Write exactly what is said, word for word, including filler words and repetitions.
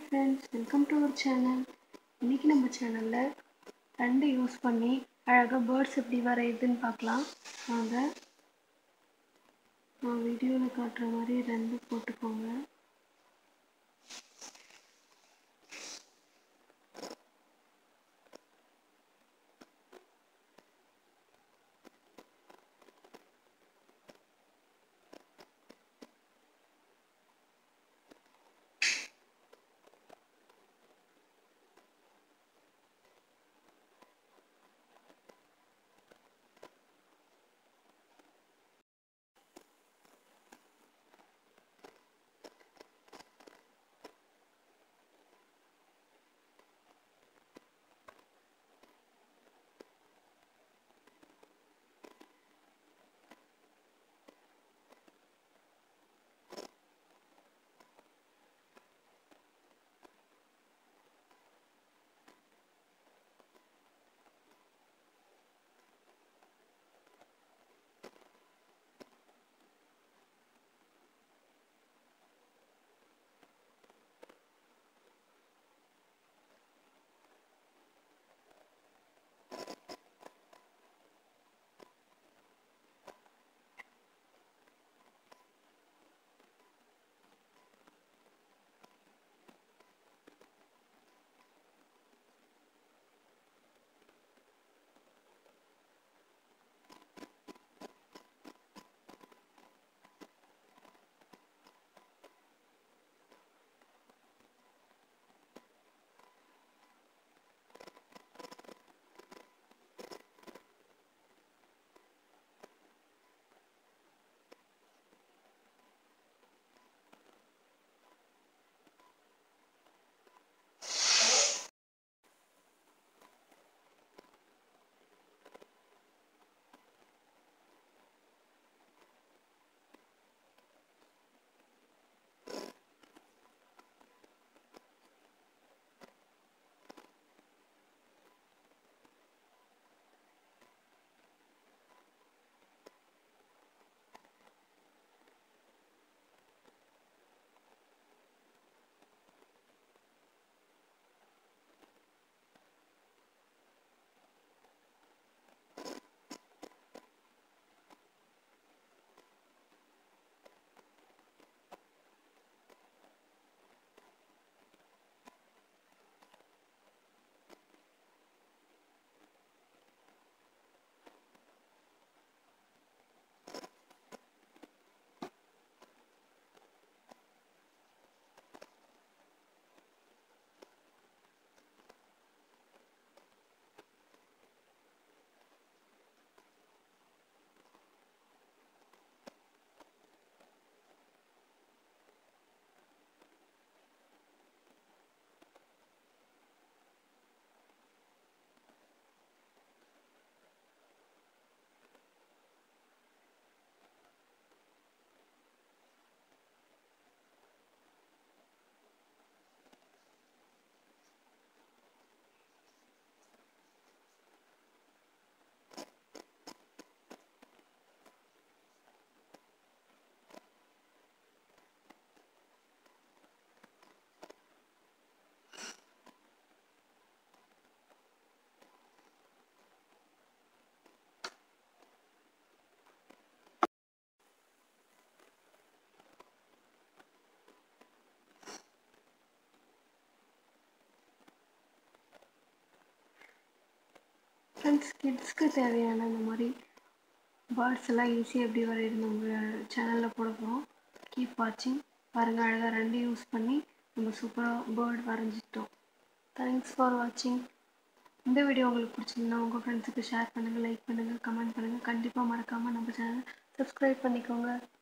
friends, welcome to our channel. இன்னைக்கு நம்ம சேனல்ல ரெண்டு யூஸ் பண்ணி அழகா பேர்ட்ஸ் எப்படி வரையுதுன்னு பார்க்கலாம். வாங்க, நான் வீடியோவில் காட்டுற மாதிரி ரெண்டு போட்டுக்கோங்க. ஃப்ரெண்ட்ஸ், கிட்ஸ்க்கு தேவையான இந்த மாதிரி பேர்ட்ஸ் எல்லாம் ஈஸியாக எப்படி வரையுது நம்ம சேனலில் போட போகிறோம். கீப் வாட்சிங். பாருங்கள், அழகாக ரெண்டு யூஸ் பண்ணி நம்ம சூப்பராக பேர்ட் வரைஞ்சிட்டோம். தேங்க்ஸ் ஃபார் வாட்சிங். இந்த வீடியோ உங்களுக்கு பிடிச்சிருந்தா உங்கள் ஃப்ரெண்ட்ஸுக்கு ஷேர் பண்ணுங்கள், லைக் பண்ணுங்கள், கமெண்ட் பண்ணுங்கள். கண்டிப்பாக மறக்காமல் நம்ம சேனலை சப்ஸ்கிரைப் பண்ணிக்கோங்க.